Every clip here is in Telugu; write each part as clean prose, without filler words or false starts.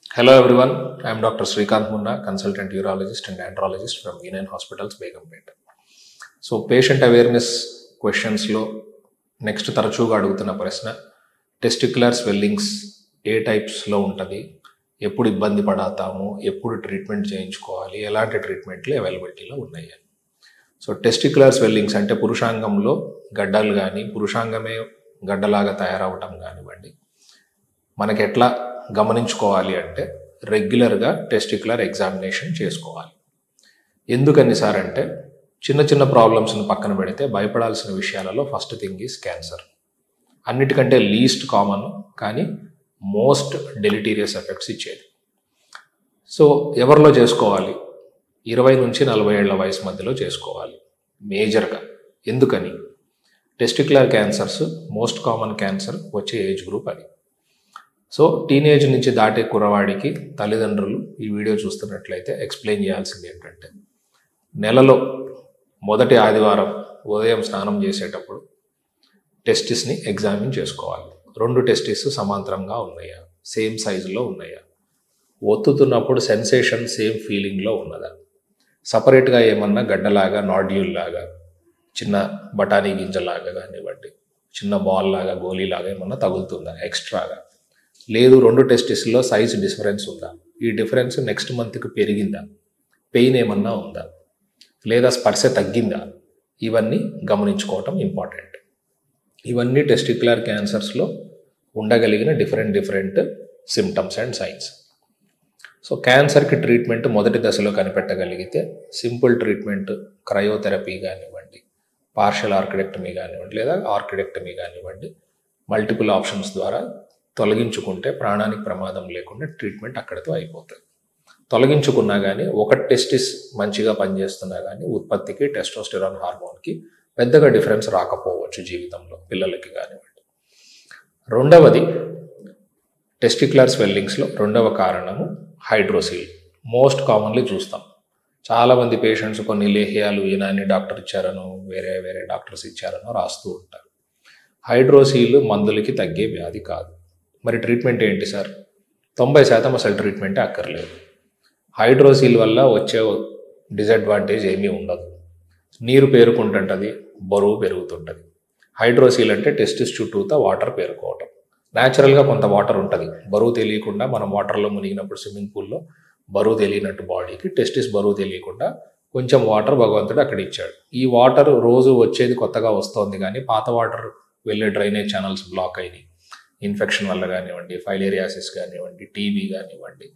Hello everyone, I am Dr. Srikanth Munna, consultant urologist and andrologist from Union Hospitals, Begumpet. So patient awareness క్వశ్చన్స్లో నెక్స్ట్ తరచుగా అడుగుతున్న ప్రశ్న టెస్టిక్యులర్ స్వెల్లింగ్స్ ఏ టైప్స్లో ఉంటుంది, ఎప్పుడు ఇబ్బంది పడతాము, ఎప్పుడు ట్రీట్మెంట్ చేయించుకోవాలి, ఎలాంటి ట్రీట్మెంట్లు అవైలబిలిటీలో ఉన్నాయి. సో టెస్టిక్యులర్ స్వెల్లింగ్స్ అంటే పురుషాంగంలో గడ్డలు కానీ పురుషాంగమే గడ్డలాగా తయారవటం కానివ్వండి, మనకి ఎట్లా గమనించుకోవాలి అంటే రెగ్యులర్గా టెస్టిక్యులర్ ఎగ్జామినేషన్ చేసుకోవాలి. ఎందుకని సార్ అంటే చిన్న చిన్న ప్రాబ్లమ్స్ని పక్కన పెడితే భయపడాల్సిన విషయాలలో ఫస్ట్ థింగ్ ఈజ్ క్యాన్సర్. అన్నిటికంటే లీస్ట్ కామన్ కానీ మోస్ట్ డెలిటీరియస్ ఎఫెక్ట్స్ ఇచ్చేది. సో ఎవరిలో చేసుకోవాలి? 20 నుంచి 40 ఏళ్ల వయసు మధ్యలో చేసుకోవాలి మేజర్గా. ఎందుకని? Testicular cancers most common cancer వచ్చే ఏజ్ గ్రూప్ అది. సో టీనేజ్ నుంచి దాటే కుర్రవాడికి తల్లిదండ్రులు ఈ వీడియో చూస్తున్నట్లయితే ఎక్స్ప్లెయిన్ చేయాల్సింది ఏంటంటే, నెలలో మొదటి ఆదివారం ఉదయం స్నానం చేసేటప్పుడు టెస్టిస్ని ఎగ్జామిన్ చేసుకోవాలి. 2 టెస్టిస్ సమాంతరంగా ఉన్నాయా, సేమ్ సైజులో ఉన్నాయా, ఒత్తుతున్నప్పుడు సెన్సేషన్ సేమ్ ఫీలింగ్లో ఉన్నదా, సపరేట్గా ఏమన్నా గడ్డలాగా నాడ్యూల్ లాగా చిన్న బఠానీ గింజలాగా కానివ్వండి, చిన్న బాల్ లాగా గోళీలాగా ఏమన్నా తగులుతుందా ఎక్స్ట్రాగా, లేదు 2 టెస్టిస్లో సైజ్ డిఫరెన్స్ ఉందా, ఈ డిఫరెన్స్ నెక్స్ట్ మంత్కి పెరిగిందా, పెయిన్ ఏమన్నా ఉందా, లేదా స్పర్శ తగ్గిందా, ఇవన్నీ గమనించుకోవటం ఇంపార్టెంట్. ఇవన్నీ టెస్టిక్యులర్ క్యాన్సర్స్లో ఉండగలిగిన different symptoms and signs. So క్యాన్సర్కి ట్రీట్మెంట్ మొదటి దశలో కనిపెట్టగలిగితే సింపుల్ ట్రీట్మెంట్ క్రయోథెరపీ కానివ్వండి, పార్షియల్ ఆర్కిడెక్టమీ కానివ్వండి, లేదా ఆర్కిడెక్టమీ కానివ్వండి, మల్టిపుల్ ఆప్షన్స్ ద్వారా తొలగించుకుంటే ప్రాణానికి ప్రమాదం లేకుండా ట్రీట్మెంట్ అక్కడితో అయిపోతుంది. తొలగించుకున్నా కానీ ఒక టెస్టిస్ మంచిగా పనిచేస్తున్నా కానీ ఉత్పత్తికి టెస్టోస్టెరాన్ హార్మోన్కి పెద్దగా డిఫరెన్స్ రాకపోవచ్చు జీవితంలో పిల్లలకి కానివ్వండి. రెండవది టెస్టిక్యులర్ స్వెల్లింగ్స్లో రెండవ కారణము హైడ్రోసీల్. మోస్ట్ కామన్లీ చూస్తాం చాలామంది పేషెంట్స్ కొన్ని లేహ్యాలు ఈనాన్ని డాక్టర్ ఇచ్చారనో వేరే డాక్టర్స్ ఇచ్చారనో రాస్తూ ఉంటారు. హైడ్రోసీల్ మందులకి తగ్గే వ్యాధి కాదు. మరి ట్రీట్మెంట్ ఏంటి సార్? 90% అసలు ట్రీట్మెంటే అక్కర్లేదు. హైడ్రోసీల్ వల్ల వచ్చే డిసడ్వాంటేజ్ ఏమీ ఉండదు. నీరు పేరుకుంటుంటుంది, బరువు పెరుగుతుంటుంది. హైడ్రోసీల్ అంటే టెస్టిస్ చుట్టూతా వాటర్ పేరుకోవటం. న్యాచురల్గా కొంత వాటర్ ఉంటుంది, బరువు తెలియకుండా మనం వాటర్లో మునిగినప్పుడు స్విమ్మింగ్ పూల్లో బరువు తెలియనట్టు బాడీకి టెస్టిస్ బరువు తెలియకుండా కొంచెం వాటర్ భగవంతుడు అక్కడ ఇచ్చాడు. ఈ వాటర్ రోజు వచ్చేది కొత్తగా వస్తుంది, కానీ పాత వాటర్ వెళ్ళే డ్రైనేజ్ ఛానల్స్ బ్లాక్ అయినాయి. ఇన్ఫెక్షన్ వల్ల కానివ్వండి, ఫైలేరియాసిస్ కానివ్వండి, టీబీ కానివ్వండి,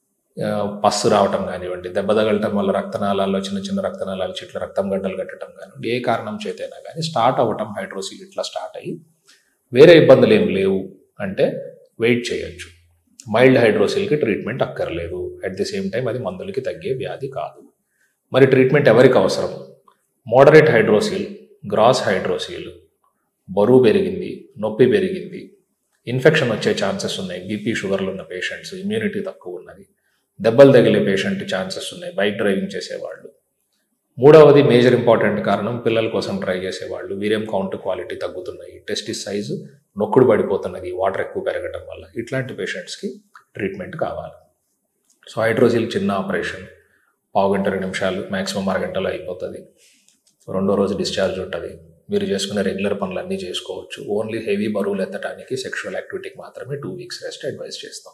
పస్సు రావటం కానివ్వండి, దెబ్బ తగలటం వల్ల రక్తనాళాల్లో చిన్న రక్తనాళాలు చిట్ల రక్తం గడ్డలు కట్టడం కానివ్వండి, ఏ కారణం చేతైనా కానీ స్టార్ట్ అవ్వటం హైడ్రోసీల్ ఇట్లా స్టార్ట్ అయ్యి వేరే ఇబ్బందులు ఏం లేవు అంటే వెయిట్ చేయొచ్చు. మైల్డ్ హైడ్రోసీల్కి ట్రీట్మెంట్ అక్కర్లేదు. అట్ ది సేమ్ టైం అది మందులకి తగ్గే వ్యాధి కాదు. మరి ట్రీట్మెంట్ ఎవరికి అవసరం? మోడరేట్ హైడ్రోసీల్, గ్రాస్ హైడ్రోసీల్, బరువు పెరిగింది, నొప్పి పెరిగింది, ఇన్ఫెక్షన్ వచ్చే ఛాన్సెస్ ఉన్నాయి, బీపీ షుగర్లు ఉన్న పేషెంట్స్, ఇమ్యూనిటీ తక్కువ ఉన్నది, దెబ్బలు తగిలే పేషెంట్ ఛాన్సెస్ ఉన్నాయి, బైక్ డ్రైవింగ్ చేసేవాళ్ళు. మూడవది మేజర్ ఇంపార్టెంట్ కారణం పిల్లల కోసం ట్రై చేసేవాళ్ళు, వీర్యం కౌంట్ క్వాలిటీ తగ్గుతున్నాయి, టెస్టిస్ సైజు నొక్కుడు పడిపోతున్నది వాటర్ ఎక్కువ పెరగటం వల్ల, ఇట్లాంటి పేషెంట్స్కి ట్రీట్మెంట్ కావాలి. సో హైడ్రోసీల్ చిన్న ఆపరేషన్, 15 గంట 20 నిమిషాలు మ్యాక్సిమం అరగంటలో అయిపోతుంది. రెండో రోజు డిశ్చార్జ్ ఉంటుంది. మీరు చేసుకునే రెగ్యులర్ పనులన్నీ చేసుకోవచ్చు. ఓన్లీ హెవీ బరువులు ఎత్తడానికి, సెక్షువల్ యాక్టివిటీకి మాత్రమే 2 వీక్స్ రెస్ట్ అడ్వైస్ చేస్తాం.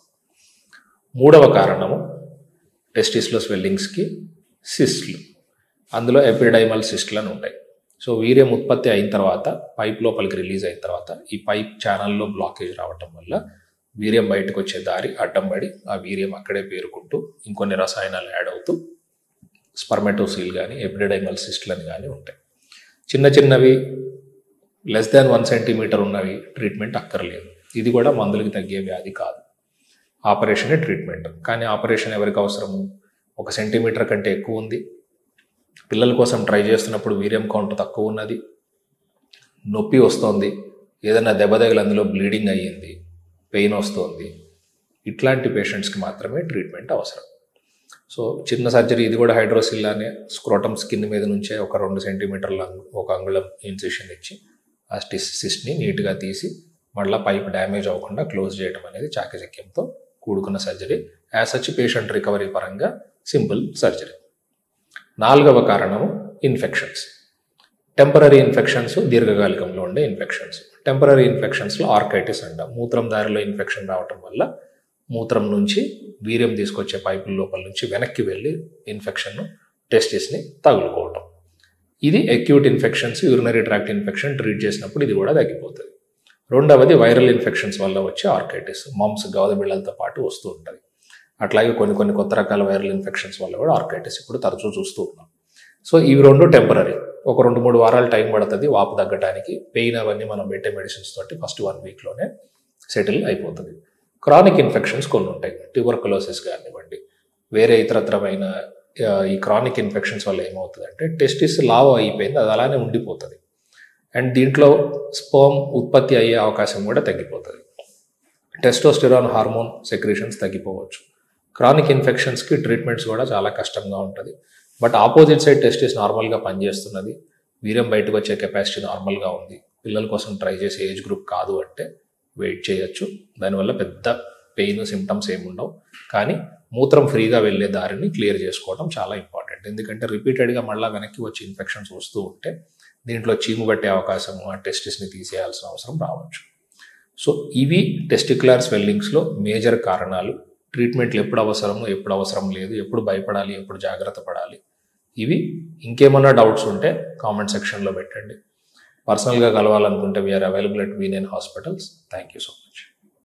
మూడవ కారణము టెస్టిస్లో స్వెల్లింగ్స్కి సిస్ట్లు. అందులో ఎపిడైమల్ సిస్ట్లు అని ఉంటాయి. సో వీర్యం ఉత్పత్తి అయిన తర్వాత పైప్ లోపలికి రిలీజ్ అయిన తర్వాత ఈ పైప్ ఛానల్లో బ్లాకేజ్ రావటం వల్ల వీర్యం బయటకు వచ్చే దారి అడ్డం పడి ఆ వీర్యం అక్కడే పేరుకుంటూ ఇంకొన్ని రసాయనాలు యాడ్ అవుతూ స్పర్మెటోసీల్ కానీ ఎపిడైమల్ సిస్ట్లు అని కానీ ఉంటాయి. చిన్నవి లెస్ దాన్ 1 సెంటీమీటర్ ఉన్నవి ట్రీట్మెంట్ అక్కర్లేదు. ఇది కూడా మందులకి తగ్గే వ్యాధి కాదు. ఆపరేషనే ట్రీట్మెంట్. కానీ ఆపరేషన్ ఎవరికి అవసరము? 1 సెంటీమీటర్ కంటే ఎక్కువ ఉంది, పిల్లల కోసం ట్రై చేస్తున్నప్పుడు వీర్యం కౌంట్ తక్కువ ఉన్నది, నొప్పి వస్తుంది, ఏదైనా దెబ్బ తగిలి అందులో బ్లీడింగ్ అయ్యింది, పెయిన్ వస్తుంది, ఇట్లాంటి పేషెంట్స్కి మాత్రమే ట్రీట్మెంట్ అవసరం. సో చిన్న సర్జరీ, ఇది కూడా హైడ్రోసిల్లానే, స్క్రోటమ్ స్కిన్ మీద నుంచే ఒక 2 సెంటీమీటర్ల 1 అంగుళం ఇన్సిషన్ ఇచ్చి ఆ సిస్ట్ని నీట్గా తీసి మళ్ళీ పైప్ డ్యామేజ్ అవ్వకుండా క్లోజ్ చేయడం అనేది చాకచక్యంతో కూడుకున్న surgery. As such patient recovery పరంగా సింపుల్ సర్జరీ. 4వ కారణము ఇన్ఫెక్షన్స్. టెంపరరీ ఇన్ఫెక్షన్స్, దీర్ఘకాలికంలో ఉండే ఇన్ఫెక్షన్స్. టెంపరరీ ఇన్ఫెక్షన్స్లో ఆర్కైటిస్ అంటాం. మూత్రం దారిలో ఇన్ఫెక్షన్ రావటం వల్ల మూత్రం నుంచి వీర్యం తీసుకొచ్చే పైపుల లోపల నుంచి వెనక్కి వెళ్ళి ఇన్ఫెక్షన్ను టెస్టిస్ని తగులుకోవటం. ఇది acute infections, urinary tract infection treat చేసినప్పుడు ఇది కూడా తగ్గిపోతుంది. 2వది వైరల్ ఇన్ఫెక్షన్స్ వల్ల వచ్చే ఆర్కైటిస్, మమ్స్, గవద బిళ్ళలతో పాటు వస్తూ ఉంటుంది. అట్లాగే కొన్ని కొత్త రకాల వైరల్ ఇన్ఫెక్షన్స్ వల్ల కూడా ఆర్కైటిస్ ఇప్పుడు తరచూ చూస్తూ ఉన్నాం. సో ఇవి 2 టెంపరరీ. ఒక 2-3 వారాలు టైం పడుతుంది వాపు తగ్గడానికి. పెయిన్ అవన్నీ మనం పెట్టే మెడిసిన్స్ తోటి ఫస్ట్ 1 వీక్లోనే సెటిల్ అయిపోతుంది. క్రానిక్ ఇన్ఫెక్షన్స్ కొన్ని ఉంటాయి. ట్యూబర్కులోసిస్ కానివ్వండి, వేరే ఇతరత్రమైన ఈ క్రానిక్ ఇన్ఫెక్షన్స్ వల్ల ఏమవుతుందంటే టెస్టిస్ లావ్ అయిపోయింది, అది అలానే ఉండిపోతుంది. అండ్ దీంట్లో స్పర్మ్ ఉత్పత్తి అయ్యే అవకాశం కూడా తగ్గిపోతుంది. టెస్టోస్టెరాన్ హార్మోన్ సెక్రీషన్స్ తగ్గిపోవచ్చు. క్రానిక్ ఇన్ఫెక్షన్స్కి ట్రీట్మెంట్స్ కూడా చాలా కష్టంగా ఉంటుంది. బట్ ఆపోజిట్ సైడ్ టెస్టిస్ నార్మల్గా పనిచేస్తున్నది, వీర్యం బయటకు వచ్చే కెపాసిటీ నార్మల్గా ఉంది, పిల్లల కోసం ట్రై చేసే ఏజ్ గ్రూప్ కాదు అంటే వెయిట్ చేయొచ్చు. దానివల్ల పెద్ద పెయిన్ సిమ్టమ్స్ ఏముండవు. కానీ మూత్రం ఫ్రీగా వెళ్ళే దారిని క్లియర్ చేసుకోవడం చాలా ఇంపార్టెంట్. ఎందుకంటే రిపీటెడ్గా మళ్ళీ వెనక్కి వచ్చి ఇన్ఫెక్షన్స్ వస్తూ ఉంటే దీంట్లో చీము పట్టే అవకాశం, ఆ టెస్టిస్ని తీసేయాల్సిన అవసరం రావచ్చు. సో ఇవి టెస్టిక్యులర్ స్వెల్లింగ్స్లో మేజర్ కారణాలు. ట్రీట్మెంట్లు ఎప్పుడు అవసరము, ఎప్పుడు అవసరం లేదు, ఎప్పుడు భయపడాలి, ఎప్పుడు జాగ్రత్త పడాలి, ఇవి. ఇంకేమన్నా డౌట్స్ ఉంటే కామెంట్ సెక్షన్లో పెట్టండి. పర్సనల్గా కలవాలనుకుంటే we are available at V nine hospitals. Thank you so much.